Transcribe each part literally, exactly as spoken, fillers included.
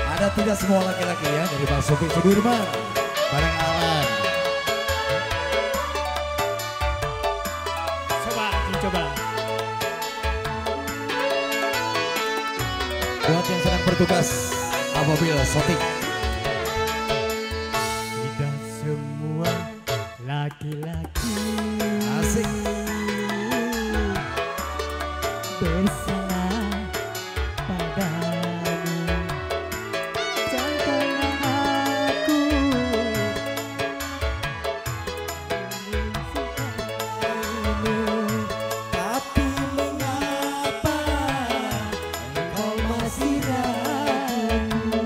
Ada tidak semua laki-laki ya dari Pak Sofi Sudirman bareng Alan. Coba, coba. Buat yang sedang bertugas apabila syuting. Tidak semua laki-laki Asik. bersalah padamu. Contohnya aku, Tapi mengapa engkau masih ragu?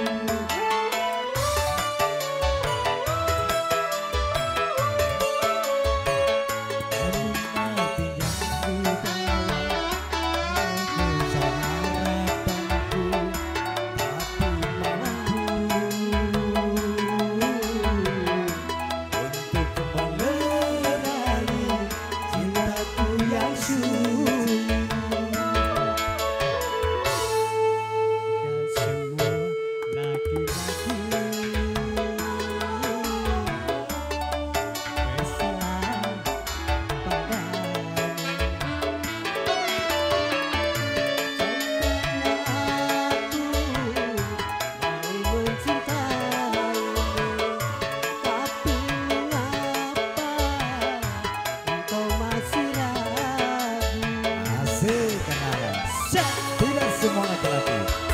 Tidak semua laki-laki.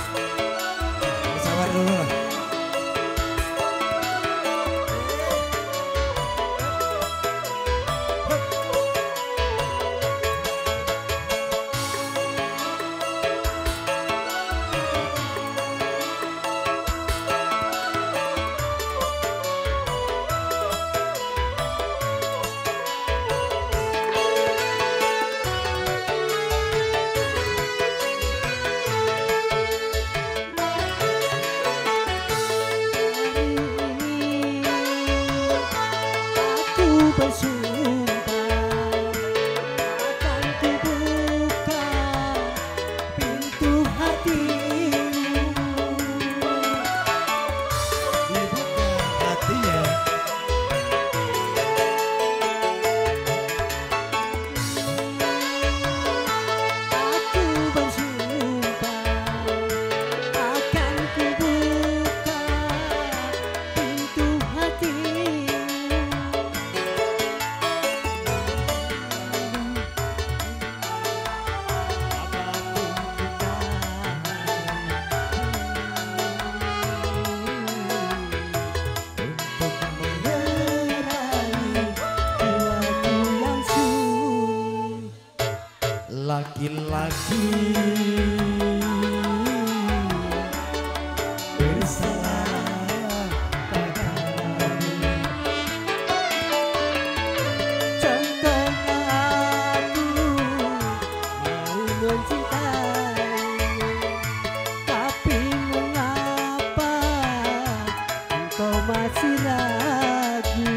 Sabar dulu lah. bersumpah akan kubuka pintu hatimu. Dibuka hatinya. Aku bersumpah akan kubuka pintu hatimu. Laki-laki bersalah padamu. Contohnya aku mau mencintaimu, tapi mengapa engkau masih ragu?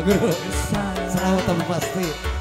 Pak Guru. Selamat tapi pasti.